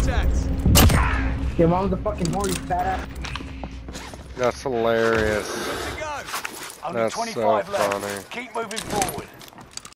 Contact. Your mom's a fucking whore, you fat ass. That's hilarious. Good to go. Only That's 25 so left. funny. Keep moving forward.